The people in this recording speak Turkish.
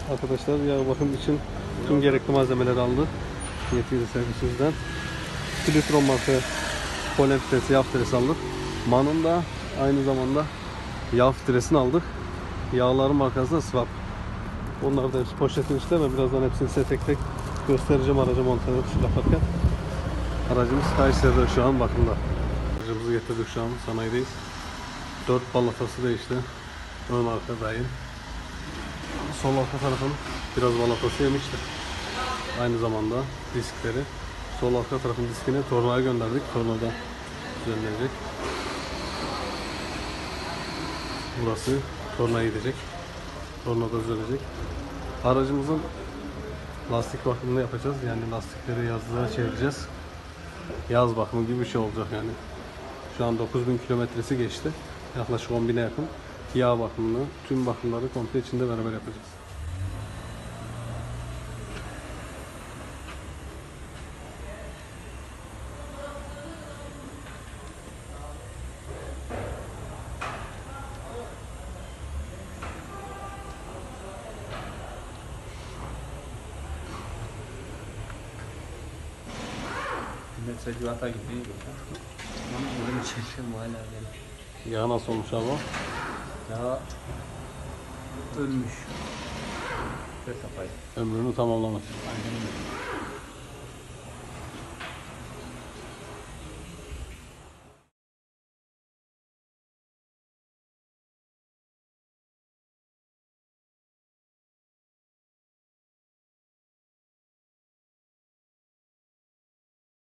Arkadaşlar yağ bakım için tüm gerekli malzemeleri aldık. Yetkili servisimizden. Filtron marka polen filtresi, yağ filtresi aldık. Man'ın da aynı zamanda yağ filtresini aldık. Yağların markası da Swap. Onlar da hepsi poşetin içinde. Ben birazdan hepsini size tek tek göstereceğim araca montaj yaparken. Aracımız Kayseri'de şu an bakımda. Aracımızı getirdik, şu an sanayideyiz. 4 balatası değişti. Ön arka dahil. Sol arka tarafın biraz balatası yemişti. Aynı zamanda diskleri. Sol arka tarafın diskini tornaya gönderdik. Tornada düzenlenecek. Burası tornaya gidecek. Tornada düzelecek. Aracımızın lastik bakımını yapacağız. Yani lastikleri yazlığa çevireceğiz. Yaz bakımı gibi bir şey olacak yani. Şu an 9000 kilometresi geçti. Yaklaşık 10.000'e yakın. Yağ bakımını, tüm bakımları komple içinde beraber yapacağız. Mesela civata gibi değil mi? Ama bunu çeşim hala benim. Yağ nasıl olmuş abi? Ya ölmüş. Ve kafayı. Ömrünü tamamlamış. Aynen öyle.